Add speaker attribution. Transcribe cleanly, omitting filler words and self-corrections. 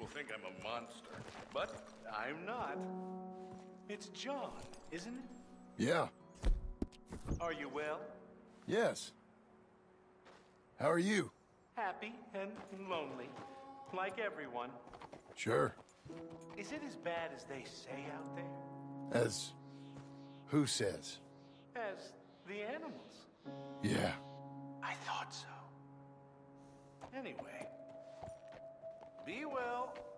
Speaker 1: people think I'm a monster, but I'm not. It's John, isn't it?
Speaker 2: Yeah.
Speaker 1: Are you well?
Speaker 2: Yes. How are you?
Speaker 1: Happy and lonely, like everyone.
Speaker 2: Sure.
Speaker 1: Is it as bad as they say out there?
Speaker 2: As who says?
Speaker 1: As the animals.
Speaker 2: Yeah.
Speaker 1: I thought so. Anyway, be well.